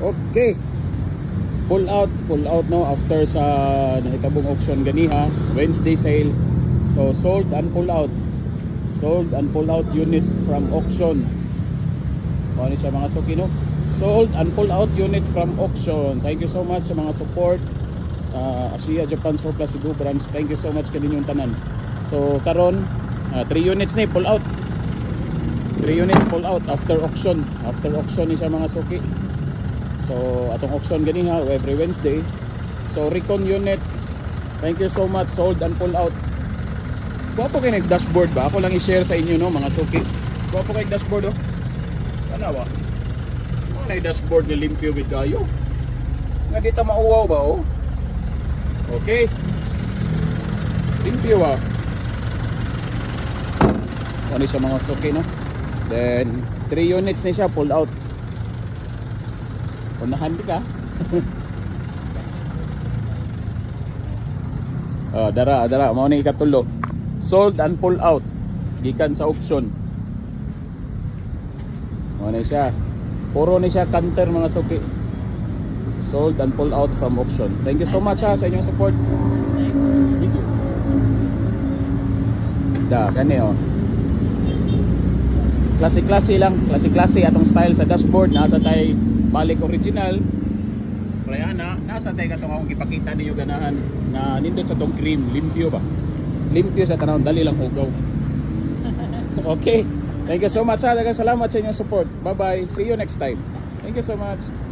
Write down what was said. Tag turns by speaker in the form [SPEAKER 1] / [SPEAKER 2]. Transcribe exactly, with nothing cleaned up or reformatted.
[SPEAKER 1] Okay. Pull out, pull out no after sa nahitabong auction ganiha, Wednesday sale. So sold and pull out. Sold and pull out unit from auction. Ano siya mga suki no? Sold and pull out unit from auction. Thank you so much sa mga support. Uh, Asia Japan Surplus Cebu branch. Thank you so much kaninyong tanan. So karon three uh, units ni pull out. three units pull out after auction. After auction ni siya mga suki. So atong auction ganiha every Wednesday. So recon unit. Thank you so much. Sold and pull out. Guwapo kayo nag-dashboard ba? Ako lang i-share sa inyo no mga suki. Guwapo kayo dashboard oh. Ano ba? Ano na dashboard ni limpyo with kayo? Nga dito mauwaw ba oh? Okay. Limpyo ah. Ano siya mga suki no? Then three units ni siya pull out. Unahan di ka. Oh, dara, dara, mao ni ikatulo. Sold and pull out gikan sa auction. Mao ni siya. Puro ni siya counter mga suki. Sold and pull out from auction. Thank you so much ha, sa inyong support. Thank you. Da, kani oh. Klase-klase lang, klase-klase atong style sa dashboard. Nasa tay balik original. Kaya na, nasa tay katong akong ipakita ninyo ganahan na nindot sa tong cream, limpyo ba? Limpyo sa tanawon, dali lang hugaw. Okay. Thank you so much ha. Daghang salamat sa inyong support. Bye bye. See you next time. Thank you so much.